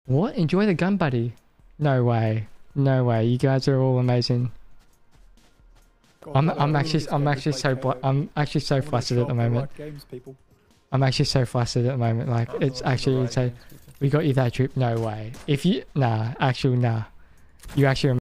What? Enjoy the gun, buddy. No way. No way. You guys are all amazing. God, I'm actually so flustered at the moment. I'm actually so flustered at the moment. Like it's actually insane. We got you that trip. No way. If you nah. You actually.